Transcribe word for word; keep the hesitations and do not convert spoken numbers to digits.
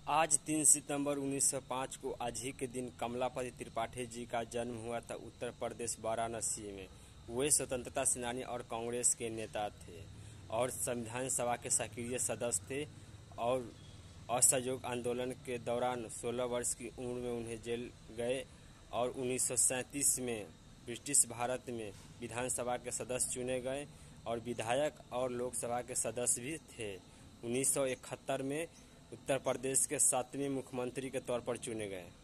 आज तीन सितंबर उन्नीस सौ पाँच को आज ही के दिन कमलापति त्रिपाठी जी का जन्म हुआ था उत्तर प्रदेश वाराणसी में। वे स्वतंत्रता सेनानी और कांग्रेस के नेता थे और संविधान सभा के सक्रिय सदस्य थे और असहयोग आंदोलन के दौरान सोलह वर्ष की उम्र में उन्हें जेल गए और उन्नीस सौ सैंतीस में ब्रिटिश भारत में विधानसभा के सदस्य चुने गए और विधायक और लोकसभा के सदस्य भी थे। उन्नीस सौ इकहत्तर में उत्तर प्रदेश के सातवें मुख्यमंत्री के तौर पर चुने गए।